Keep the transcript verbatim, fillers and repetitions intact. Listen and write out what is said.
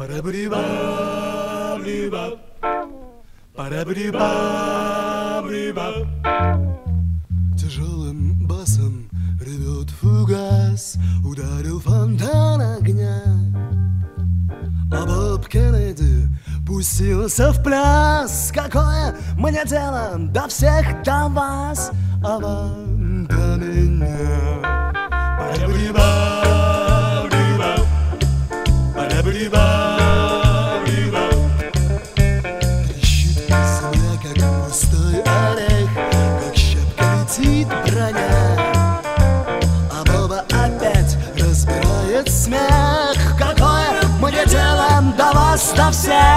Тяжелым басом ревет фугас, ударил фонтан огня. А Боб Кеннеди пустился в пляс. Какое мне дело до всех, до вас, а вам до меня? Трещит земля, как пустой орех, как щепка летит броня. А Боба опять разбирает смех. Какое мне дело до вас, до всех?